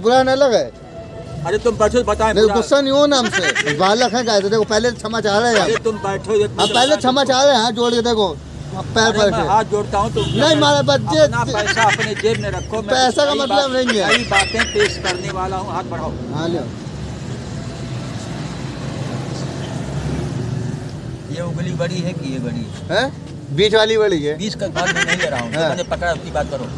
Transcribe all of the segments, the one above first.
बुरा न लगे। अरे तुम बैठो बताएं। गुस्सा नहीं हो ना हमसे, बालक है कैसे, देखो पहले क्षमा चाह रहे हैं। अरे तुम बैठो, अब पहले क्षमा चाह रहे हैं, जोड़ के देखो पैर पर हाथ जोड़ता हूँ। तुम नहीं मारे बच्चे, अपना पैसा अपने जेब में रखो। पैसा का मतलब नहीं है, कई बातें पेश करने वाला हूँ, हाथ बढ़ाओ। हाँ लो, ये उंगली बड़ी है कि ये बड़ी है? बीच वाली बड़ी है। बीच का बात मैं नहीं ले रहा हूँ, मैंने पकड़ा उसकी बात करो।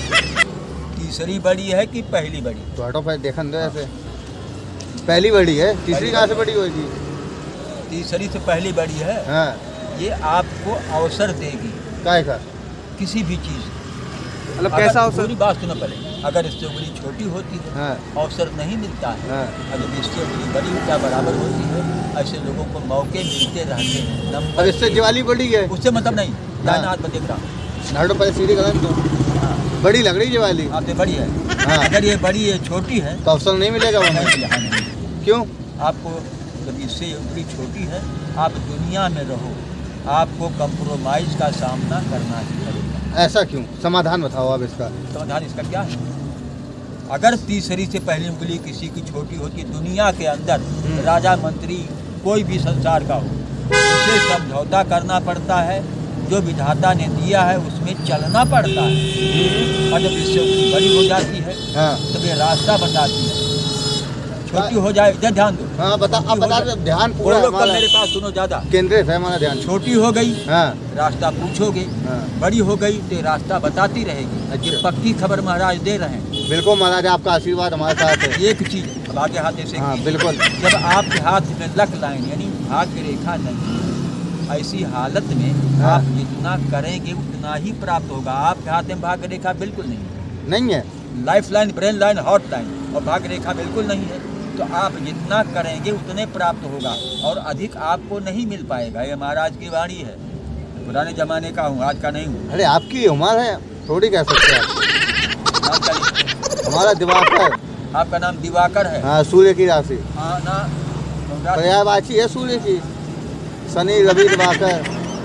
तीसरी बड़ी है कि पहली बड़ी? तो हटो पहले देखन दो ऐसे। पहली बड़ी है, तीसरी कहाँ से बड़ी होगी? तीसरी से पहली बड़ी है। हाँ। ये आपको अवसर देगी काय का? किसी भी चीज, मतलब कैसा अवसर? पूरी बात सुनो पहले। अगर इससे उंगली छोटी होती है, हाँ। अवसर नहीं मिलता है। हाँ। अगर इससे उंगली बड़ी क्या बराबर होती है, ऐसे लोगों को मौके मिलते रहते हैं। और इससे दिवाली बड़ी है, उससे मतलब नहीं, दाहिना हाथ में देख रहा हूँ। हटो पहले सीधी कदम तो बड़ी लग रही है दिवाली। आपसे बड़ी है। हाँ। अगर ये बड़ी है छोटी है तो अवसर नहीं मिलेगा वहाँ। नहीं। क्यों? आपको जब इससे उंगली छोटी है, आप दुनिया में रहो, आपको कंप्रोमाइज का सामना करना ही पड़ेगा। ऐसा क्यों? समाधान बताओ आप इसका। समाधान इसका क्या है? अगर तीसरी से पहली उंगली किसी की छोटी होती, दुनिया के अंदर राजा मंत्री कोई भी संसार का हो, उसे समझौता करना पड़ता है। जो विधाता ने दिया है उसमें चलना पड़ता है। और जब इससे उंगली बड़ी हो जाती है, हाँ। तब ये रास्ता बताती है। छोटी हो जाए, इधर ध्यान दो। हाँ बता, अब बता दो, ध्यान पूरा लोग हमारा मेरे पास सुनो, ज्यादा केंद्रित है हमारा ध्यान। छोटी हो गई, हाँ। रास्ता पूछोगे। हाँ। बड़ी हो गई तो रास्ता बताती रहेगी। अच्छा। ये पक्की खबर महाराज दे रहे हैं। बिल्कुल महाराज, आपका आशीर्वाद हमारे साथ है। एक चीज अब आगे हाथ ऐसे हाँ कीजिए। बिल्कुल। जब आपके हाथ में लक लाइन यानी भाग्य रेखा नहीं, ऐसी हालत में हाँ। आप जितना करेंगे उतना ही प्राप्त होगा। आपके हाथ में भाग्य रेखा बिल्कुल नहीं है। नहीं है? Life line, brain line, hot line और भाग्य रेखा बिल्कुल नहीं है। तो आप जितना करेंगे उतने प्राप्त होगा और अधिक आपको नहीं मिल पाएगा। ये महाराज की वाणी है। पुराने जमाने का हूँ, आज का नहीं हूँ। अरे आपकी उम्र है, थोड़ी कह सकते हैं आप। नाम क्या लिखा? हमारा दिवाकर। आपका नाम दिवाकर है? हाँ, सूर्य की राशि हाँ ना, पर्यायवाची है सूर्य की। शनि रवि दिवाकर।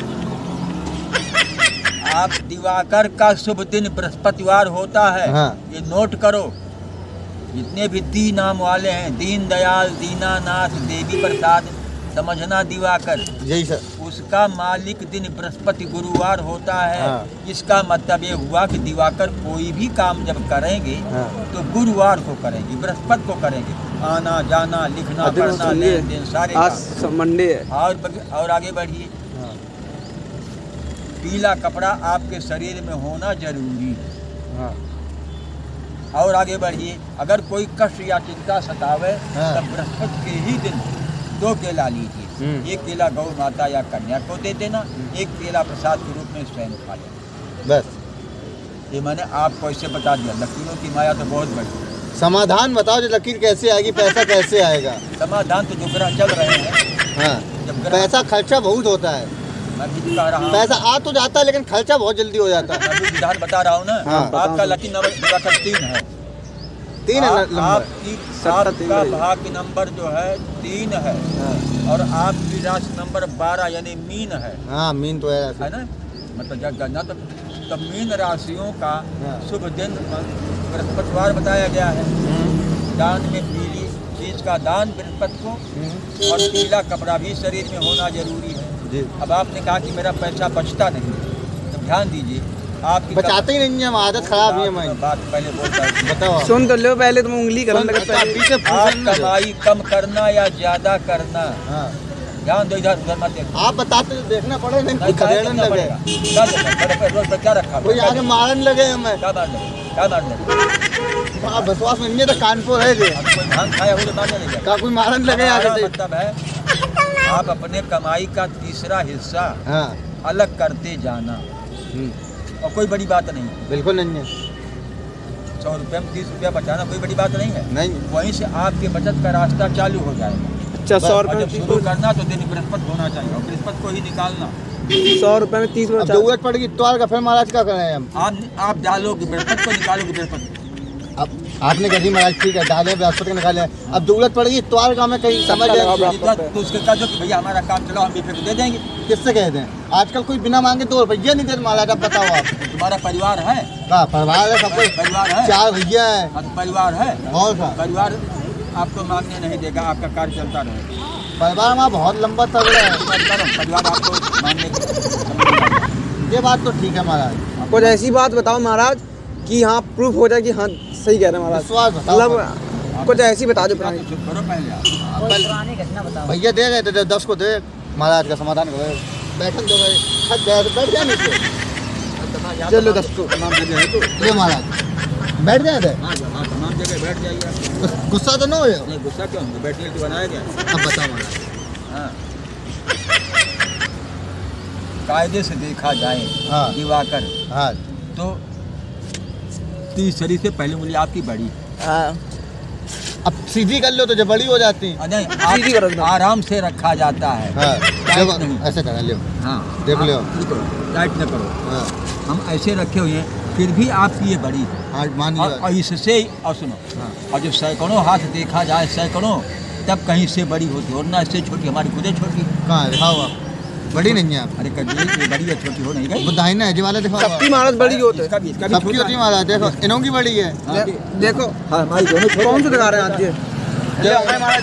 आप दिवाकर का शुभ दिन बृहस्पतिवार होता है। हाँ। ये नोट करो। जितने भी दी नाम वाले हैं, दीन दयाल, दीनानाथ, देवी प्रसाद, समझना दिवाकर, यही सर। उसका मालिक दिन बृहस्पति गुरुवार होता है। हाँ। इसका मतलब ये हुआ कि दिवाकर कोई भी काम जब करेंगे हाँ। तो गुरुवार को करेंगे, बृहस्पति को करेंगे। आना जाना, लिखना पढ़ना, लेन देन सारे आज मंडे है। और आगे बढ़िए। हाँ। पीला कपड़ा आपके शरीर में होना जरूरी है। हाँ। और आगे बढ़िए। अगर कोई कष्ट या चिंता सतावे, हाँ। तब बृहस्पति के ही दिन 2 केला लीजिए। एक केला गौ माता या कन्या को दे देना, एक केला प्रसाद के रूप में स्वयं खा लेना। बस ये मैंने आपको ऐसे बता दिया। लकीरों की माया तो बहुत बड़ी है। समाधान बताओ, जो लकीर कैसे आएगी, पैसा कैसे आएगा? समाधान तो जो ग्रह चल रहे हैं। हाँ। जब ग्रह, पैसा खर्चा बहुत होता है। मैं भी कह रहा हूँ, पैसा आ तो जाता है लेकिन खर्चा बहुत जल्दी हो जाता है। मैं भी विधान बता रहा हूँ ना। हाँ। आपका लकी नंबर दिवाकर 3 है। 3 है नंबर। आपका भाग्य नंबर जो है 3 है। हाँ। और आपकी राशि नंबर 12 यानी मीन है। हाँ, मीन तो है ना, मतलब जब गणना तो मीन राशियों का हाँ। शुभ दिन बृहस्पतिवार बताया गया है। दान में पीली चीज का दान बृहस्पति को, और पीला कपड़ा भी शरीर में होना जरूरी है। जी। अब आपने कहा कि मेरा पैसा बचता नहीं, तो ध्यान दीजिए। आपकी बचाते ही नहीं है, आदत खराब है हमारी। बात पहले बोलता हूँ, बताओ। सुन तो लो, पहले तुम उंगली करने लगे। आप कमाई कम करना या ज्यादा करना, हाँ। ध्यान दो, इधर उधर मत देखो। आप बताते तो देखना पड़े, नहीं नहीं, खदेड़ने देखना लगे। पड़ेगा। क्या देखना? बड़े रोड पर क्या रखा? कोई आगे मारने लगे हमें। क्या मारने? क्या मारने? आप विश्वास में नहीं है तो कानपुर है जे। अब कोई भांग खाया हो तो मारने लगे। का कोई मारने लगे आगे से। मतलब है आप अपने कमाई का तीसरा हिस्सा हाँ। अलग करते जाना, और कोई बड़ी बात नहीं। बिल्कुल नहीं है। 100 रुपये में 30 रुपया बचाना कोई बड़ी बात नहीं है। नहीं। वहीं से आपके बचत का रास्ता चालू हो जाएगा। अच्छा, 100 और रुपये जब शुरू करना तो दिन बृहस्पति होना चाहिए, और बृहस्पति को ही निकालना। 100 रुपये में 30 अब जरूरत पड़ेगी इतवार का, फिर महाराज क्या करें हम? आप डालोगे बृहस्पति को, निकालोगे बृहस्पति। अब आपने कहा महाराज ठीक है, डाले बृहस्पति को निकाले। अब जरूरत पड़ेगी इतवार का, हमें कहीं समझ तो उसके कह दो कि भैया हमारा काम चलाओ, हम भी फिर दे देंगे। किससे कह दें? आजकल कोई बिना मांगे 2 रुपये नहीं देते महाराज। अब बताओ आप, तुम्हारा परिवार है? परिवार है, सब कुछ परिवार है, 4 भैया है। हाँ, तो परिवार है, बहुत सा परिवार आपको मांगने नहीं देगा, आपका कार्य चलता रहेगा। परिवार हमारा बहुत लंबा चल रहा है, परिवार आपको मांगने ये बात तो ठीक है महाराज। कुछ ऐसी बात बताओ महाराज कि हाँ प्रूफ हो जाए कि हाँ सही कह रहे हैं महाराज। विश्वास बताओ, मतलब कुछ ऐसी बता दो पुरानी। चुप करो पहले आप। पुरानी घटना बताओ। भैया दे गए थे 10 को दे, महाराज का समाधान करो। बैठन दो भाई, थक गया तो बैठ जाए नीचे। चलो 10 को तमाम जगह है तो ये महाराज बैठ जाए थे। हाँ, तमाम जगह बैठ जाइए। गुस्सा तो ना हो जाए? नहीं, गुस्सा क्यों होगा? बैठने के लिए बनाया गया। अब बताओ महाराज। हाँ, कायदे से देखा जाए हाँ। दिवाकर, हाँ, तो तीसरी से पहली उंगली आपकी बड़ी। अब सीधी कर लो तो जब बड़ी हो जाती। नहीं, सीधी करो एकदम। आराम से रखा जाता है। हाँ, टाइट देखो, नहीं। ऐसे करा लियो। हाँ, देख लो। टाइट न करो। हाँ, हम ऐसे रखे हुए हैं, फिर भी आपकी ये बड़ी है। हाँ, मान लिया। और इससे और सुनो, हाँ। और जब सैकड़ों हाथ देखा जाए, सैकड़ों, तब कहीं से बड़ी होती है, और ना इससे छोटी, हमारी खुदे छोटी। कहाँ है? दिखाओ आप, बड़ी नहीं है आप। अरे कभी ये बड़ी या छोटी हो नहीं गई। वो दाहिना है जी वाले, दिखाओ आप। सबकी महाराज बड़ी होती है। इसका भी सबकी छोटा होती है है। महाराज, देखो इनों की बड़ी है। हाँ, देखो हाँ, हमारी दोनों छोटी। कौन से दिखा रहे हैं आज ये? देखो, महाराज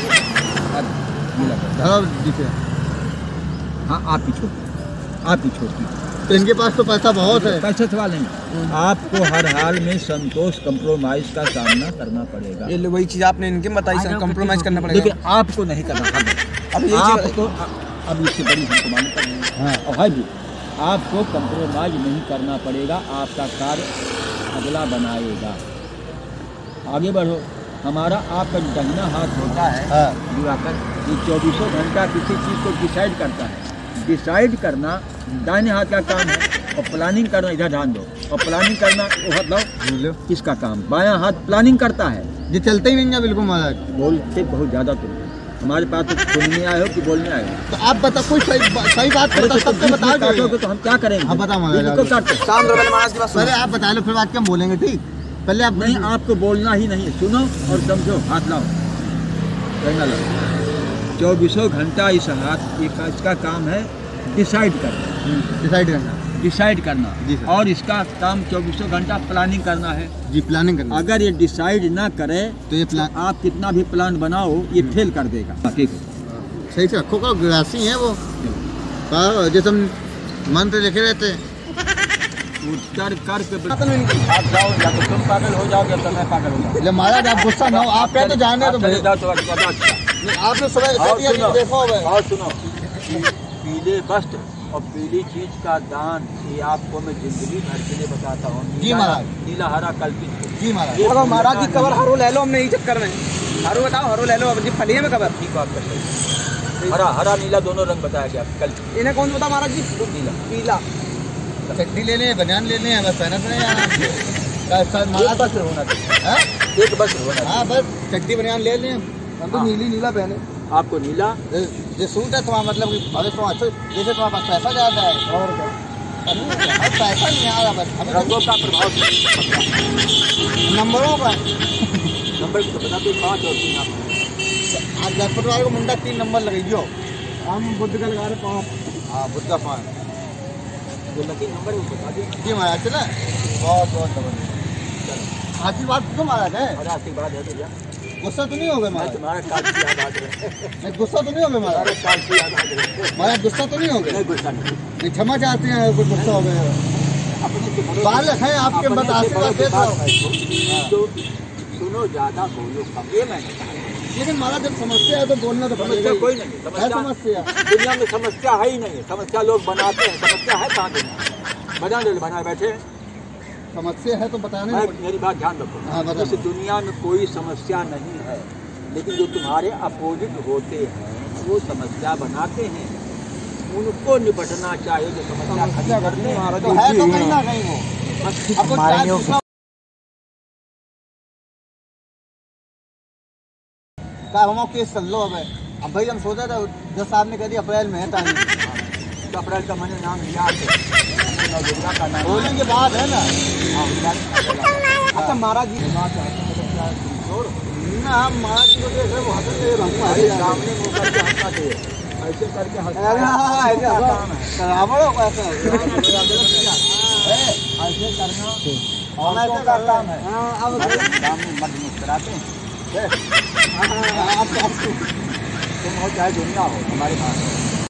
धरो दिखे। हाँ, आप ही छोटी, आप ही छोटी। तो इनके पास तो पैसा बहुत है। पैसे सवाल नहीं, आपको हर हाल में संतोष कंप्रोमाइज का सामना करना पड़ेगा। ये लो वही चीज आपने इनके बताई सर, कॉम्प्रोमाइज करना पड़ेगा। लेकिन आपको नहीं करना पड़ेगा। अब ये आप चीज तो अब इससे बड़ी हमको मालूम पड़ेगा। हाँ। और है भी, आपको कंप्रोमाइज नहीं करना पड़ेगा, आपका कार्य अगला बनाएगा। आगे बढ़ो। हमारा आपका जो दाहिना हाथ होता है हाँ। दिवाकर, ये 24 घंटा किसी चीज़ को डिसाइड करता है। डिसाइड करना दाहिने हाथ का काम है, और प्लानिंग करना, इधर ध्यान दो, और प्लानिंग करना वो मतलब किसका काम? बायां हाथ प्लानिंग करता है। ये चलते ही नहीं है बिल्कुल महाराज। बोलते बहुत ज़्यादा तुम, हमारे पास तो सुनने आए हो कि बोलने आए हो? तो आप बताओ, कोई सही बात अरे बता, तो सबको बता दो। काटोगे तो हम क्या करेंगे? हाँ, बताओ महाराज। बिल्कुल काटो। शांत रहो, पहले महाराज की बात पहले सुनो। आप बता लो, फिर बात क्या हम बोलेंगे, ठीक? पहले आप नहीं, आपको बोलना ही नहीं है, सुनो और समझो। हाथ लाओ, कहना लो। 24 घंटा इस हाथ इसका काम है डिसाइड करना। डिसाइड करना। डिसाइड करना जी सर। और इसका काम 24 घंटा प्लानिंग करना है। जी, प्लानिंग करना। अगर ये डिसाइड ना करे तो ये प्लान आप कितना भी प्लान बनाओ, ये फेल कर देगा। ठीक है, सही से रखो, का ग्रासी है वो। हाँ, जैसे हम मंत्र लिखे रहते हैं। उत्तर करके आप जाओ, या तो तुम पागल हो जाओगे, तो मैं पागल हो जाऊंगा। महाराज आप गुस्सा ना हो, आप क्या तो जाने तो भाई। जाओ तो अच्छा। आपने सुबह और दिया कि सुनो, देखो भाई। और सुनो, पीले वस्त्र और पीली चीज का दान, ये आपको मैं जिंदगी भर के लिए बताता हूँ। जी महाराज। नीला हरा कल्पित। जी महाराज। ये अगर महाराज की कबर हरो ले लो, हमने यही चक्कर में। हरो बताओ, हरो ले लो, अब जी फली है में कबर। ठीक बात कर सकते। हरा हरा नीला दोनों रंग बताया गया कल। इन्हें कौन सा बताओ महाराज जी? नीला। पीला। चट्टी लेने हैं, बनियान लेने हैं, बस पहना नहीं आना। एक वस्त्र होना चाहिए। हाँ? एक वस्त्र होना चाहिए। हाँ, बस चट्टी बनियान ले लें। हम तो हाँ। नीली नीला पहने। आपको नीला। ये सूट है तुम्हारा, मतलब कि अरे तुम्हारा अच्छा, जैसे तुम्हारे पास पैसा ज़्यादा है और क्या? अब पैसा नहीं आ रहा, बस हमें रंगों का प्रभाव नंबरों का। नंबर तो बता दो, 5 और 3 आप। आज जयपुर वाले को मुंडा 3 नंबर लगाइयो। हम बुद्ध का लगा रहे 5। हाँ, बुद्धा 5। जो लकी नंबर है वो बता दो। जी महाराज, चला बहुत बहुत जबरदस्त। आशीर्वाद तो महाराज है, और आशीर्वाद है तो जा। गुस्सा तो नहीं हो गए मैं महाराज? तुम्हारा काल की याद आ रहे। नहीं, गुस्सा तो नहीं हो गए महाराज? तुम्हारे काल की याद आ रहे। महाराज गुस्सा तो नहीं हो गए? नहीं, गुस्सा नहीं। नहीं, क्षमा चाहते हैं अगर कुछ गुस्सा हो गया। अपने से बड़ों- बालक हैं आपके, अपने बस से आशीर्वाद बड़ों की देता बात हूँ। है तो सुनो, ज्यादा बोलो कम, ये मैंने कहा। लेकिन महाराज जब समस्या है तो बोलना तो पड़ेगा समस्या ही। कोई नहीं है। है समस्या। दुनिया में समस्या है ही नहीं है। समस्या लोग बनाते हैं, समस्या है कहाँ दुनिया बनाए बैठे हैं। समस्या है तो बताने मैं में। मेरी बात ध्यान रखो। हाँ, बताओ। इस दुनिया में कोई समस्या नहीं है, लेकिन जो तुम्हारे अपोजिट होते हैं वो समस्या बनाते हैं। उनको निपटना चाहिए जो समस्या खड़ी करते हैं। तो है तो कहीं ना कहीं वो। बस अब वो चाहे दूसरा का हम केस चल लो। अब भाई हम सोचा था, जज साहब ने कह दिया अप्रैल में है तारीख। तो अप्रैल का मैंने नाम लिया है, का नाम होली के बाद है ना? अच्छा महाराज जी, ना हम महाराज जी को देख रहे हैं, वो हंस रहे हैं, सामने मौका से हंसना चाहिए। ऐसे करके ऐसे करना औरतों का काम है। सामने मर्द मुस्कुराते हैं। तुम हो चाहे दुनिया हो हमारे पास